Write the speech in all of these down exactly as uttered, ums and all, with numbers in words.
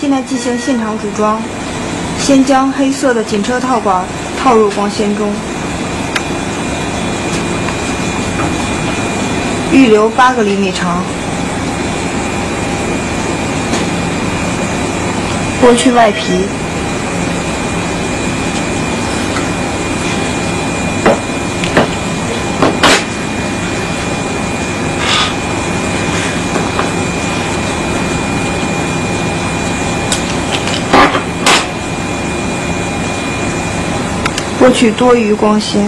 现在进行现场组装，先将黑色的紧车套管套入光纤中，预留八个厘米长，剥去外皮。 剥去多余光纤，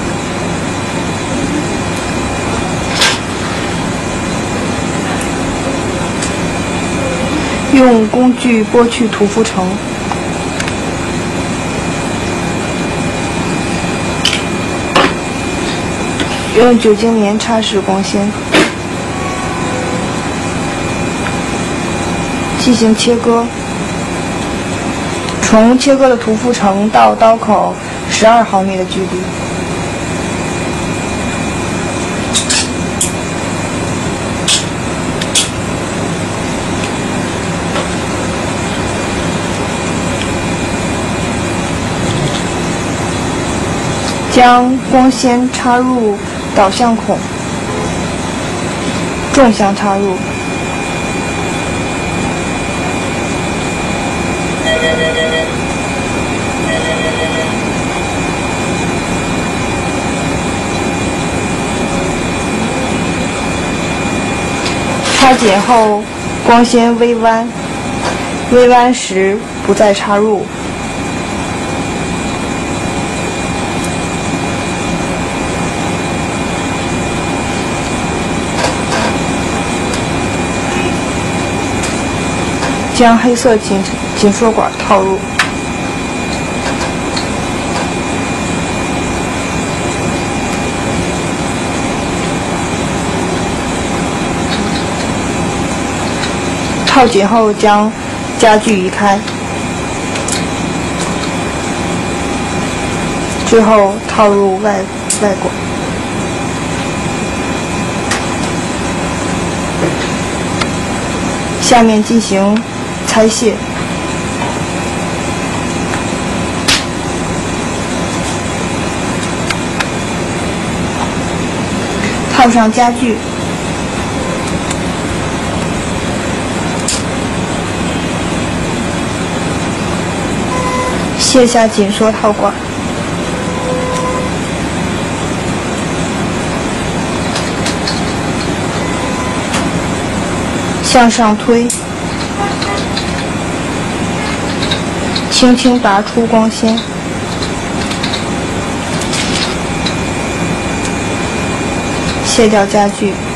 用工具剥去涂覆层，用酒精棉擦拭光纤，进行切割。从切割的涂覆层到刀口。 十二毫米的距离，将光纤插入导向孔，纵向插入。 插紧后，光纤微弯，微弯时不再插入。将黑色紧紧缩管套入。 套紧后，将夹具移开，最后套入外外管，下面进行拆卸，套上夹具。 卸下紧缩套管，向上推，轻轻拔出光纤，卸掉夹具。